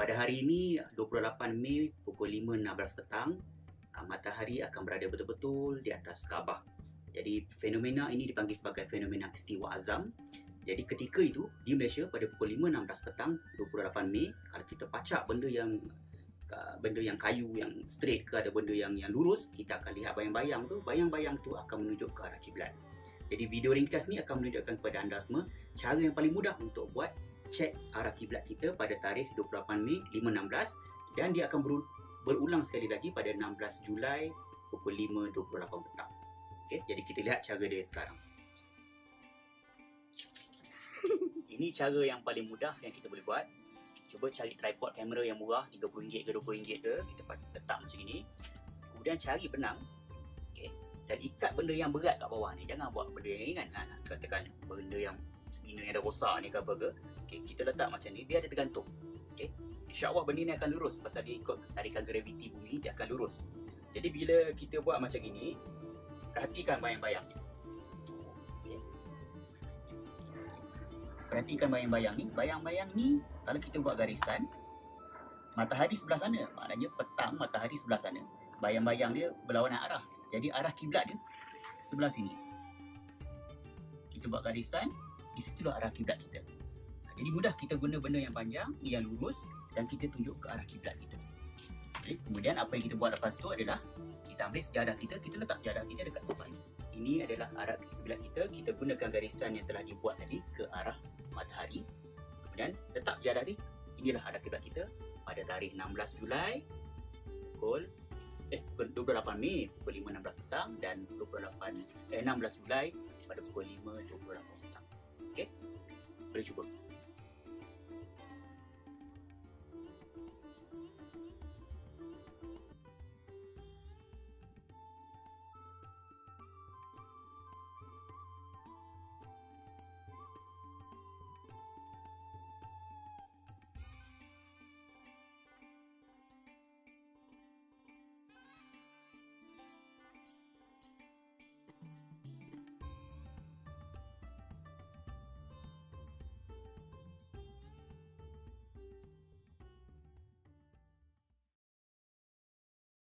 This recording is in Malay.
pada hari ini 28 Mei pukul 5.16 petang, matahari akan berada betul-betul di atas Kaabah. Jadi fenomena ini dipanggil sebagai fenomena istiwa azam. Jadi ketika itu di Malaysia pada pukul 5.16 petang 28 Mei, kalau kita pacak benda yang kayu, yang straight ke ada benda yang lurus, kita akan lihat bayang-bayang tu. Bayang-bayang tu akan menunjuk ke arah kiblat. Jadi video ringkas ni akan menunjukkan kepada anda semua cara yang paling mudah untuk buat cek arah kiblat kita pada tarikh 28 Mei 5.16, dan dia akan berulang sekali lagi pada 16 Julai pukul 5.28 petang. Okey, jadi kita lihat cara dia sekarang. Ini cara yang paling mudah yang kita boleh buat. Cuba cari tripod kamera yang murah, RM30 ke RM20 ke, kita letak macam ini. Kemudian cari benang, okey, dan ikat benda yang berat kat bawah ni. Jangan buat benda yang ringan. Nak katakan benda yang sebina yang dah rosak ni ke apa ke. Okey, kita letak macam ni, biar dia tergantung. Okey, insya-Allah benda ni akan lurus pasal dia ikut tarikan graviti bumi, dia akan lurus. Jadi bila kita buat macam ini, perhatikan bayang-bayang. Okay. Perhatikan bayang-bayang ni. Bayang-bayang ni kalau kita buat garisan, matahari sebelah sana, maknanya petang matahari sebelah sana. Bayang-bayang dia berlawanan arah. Jadi arah kiblat dia sebelah sini. Kita buat garisan, di situlah arah kiblat kita. Jadi mudah kita guna benda yang panjang, yang lurus, dan kita tunjuk ke arah kiblat kita. Okay. Kemudian apa yang kita buat lepas tu adalah kita ambil sejadah kita, kita letak sejadah kita dekat tempat ni. Ini adalah arah kiblat kita. Kita gunakan garisan yang telah dibuat tadi ke arah matahari. Kemudian letak sejadah ni. Inilah arah kiblat kita pada tarikh 16 Julai pukul 28 Mei pukul 5.16 petang dan 16 Julai pada pukul 5.28 petang. Okey, boleh cuba.